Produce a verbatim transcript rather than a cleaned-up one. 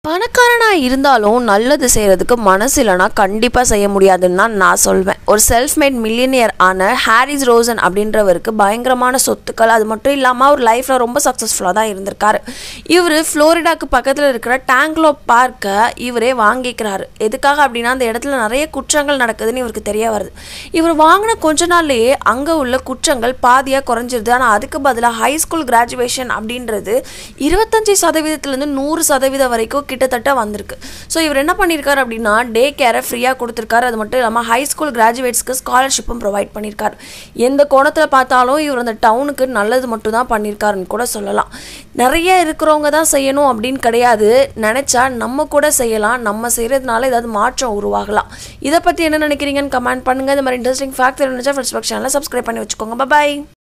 பணக்காரனா இருந்தாலும் நல்லது செய்கிறதுக்கு மனசு இல்லைனா கண்டிப்பாக செய்ய முடியாதுன்னு தான் நான் சொல்வேன். ஒரு செல்ஃப் மேட் மில்லியனியர் ஆன ஹாரிஸ் ரோசன் அப்படின்றவருக்கு பயங்கரமான சொத்துக்கள், அது மட்டும் இல்லாமல் அவர் லைஃப்பில் ரொம்ப சக்ஸஸ்ஃபுல்லாக தான் இருந்திருக்காரு. இவர் ஃப்ளோரிடாவுக்கு பக்கத்தில் இருக்கிற டேங்க்லோ பார்க்கை இவரே வாங்கிக்கிறாரு. எதுக்காக அப்படின்னா அந்த இடத்துல நிறைய குற்றங்கள் நடக்குதுன்னு இவருக்கு தெரிய வருது. இவர் வாங்கின கொஞ்ச நாள்லேயே அங்கே உள்ள குற்றங்கள் பாதியாக குறைஞ்சிருது. ஆனால் அதுக்கு பதிலாக ஹை ஸ்கூல் கிராஜுவேஷன் அப்படின்றது இருபத்தஞ்சி சதவீதத்துலேருந்து நூறு சதவீதம் வரைக்கும் கிட்டத்தட்ட வந்திருக்கு. ஸோ இவர் என்ன பண்ணியிருக்காரு அப்படின்னா டே கேரை ஃப்ரீயாக கொடுத்துருக்காரு. அது மட்டும் இல்லாமல் ஹை ஸ்கூல் கிராஜுவேட்ஸ்க்கு ஸ்காலர்ஷிப்பும் ப்ரொவைட் பண்ணியிருக்காரு. எந்த கோணத்தில் பார்த்தாலும் இவர் அந்த டவுனுக்கு நல்லது மட்டும் தான் பண்ணியிருக்காருன்னு கூட சொல்லலாம். நிறைய இருக்கிறவங்க தான் செய்யணும் அப்படின்னு கிடையாது. நினச்சா நம்ம கூட செய்யலாம். நம்ம செய்கிறதுனால ஏதாவது மாற்றம் உருவாகலாம். இதை பற்றி என்ன நினைக்கிறீங்கன்னு கமெண்ட் பண்ணுங்கள். இந்த மாதிரி இன்ட்ரெஸ்டிங் ஃபேக்ட் நினச்சா ஃபர்ஸ்ட் சேனலை சப்ஸ்கிரைப் பண்ணி வச்சுக்கோங்க. பாய்.